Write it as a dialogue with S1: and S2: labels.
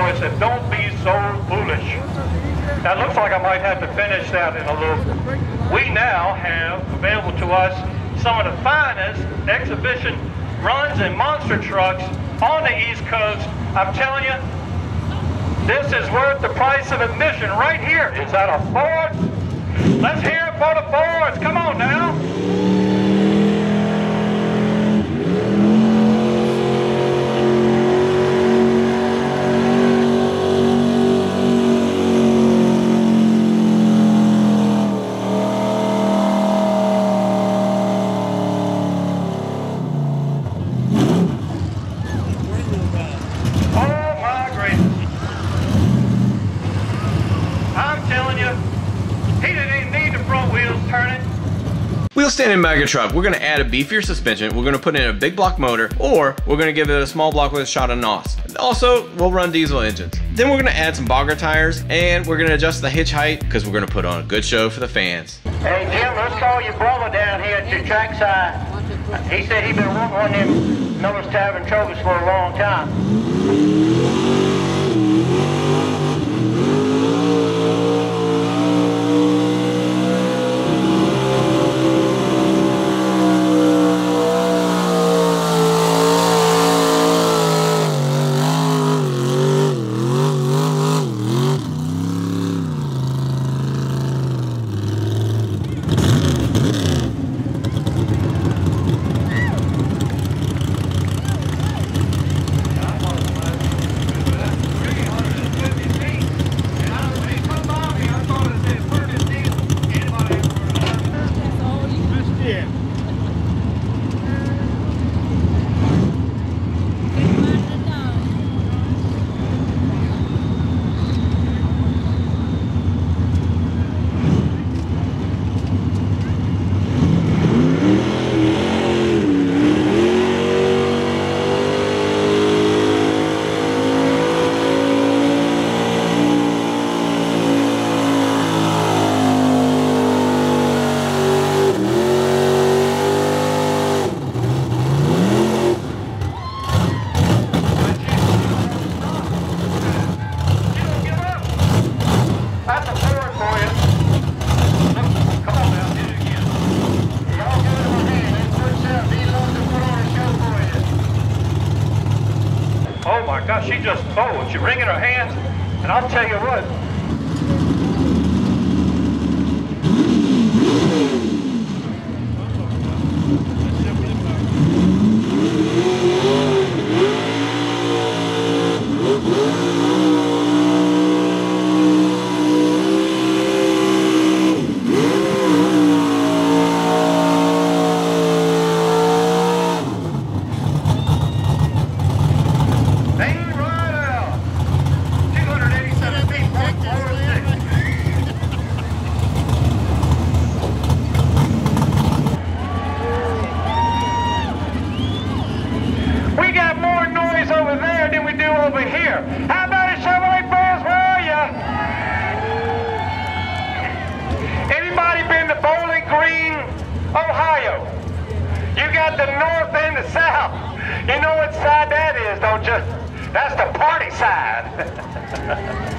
S1: boy said, don't be so foolish. Now, it looks like I might have to finish that in a little bit. We now have available to us some of the finest exhibition runs and monster trucks on the East Coast. I'm telling you, this is worth the price of admission right here. Is that a Ford? Let's hear it for the Fords. Come on now.
S2: Wheel standing mega truck, we're going to add a beefier suspension, we're going to put in a big block motor, or we're going to give it a small block with a shot of NOS. Also, we'll run diesel engines. Then we're going to add some bogger tires, and we're going to adjust the hitch height because we're going to put on a good show for the fans.
S3: Hey Jim, let's call your brother down here at your trackside. He said he'd been wanting one of them Millers Tavern trophies for a long time.
S1: Oh my gosh, she just folds. She's wringing her hands, and I'll tell you what. Bain Rideout, 287 feet, 446. We got more noise over there than we do over here. How about it, Chevrolet fans? Where are ya? Anybody been to Bowling Green, Ohio? You got the north and the south. You know what side that is, don't you? That's the party side.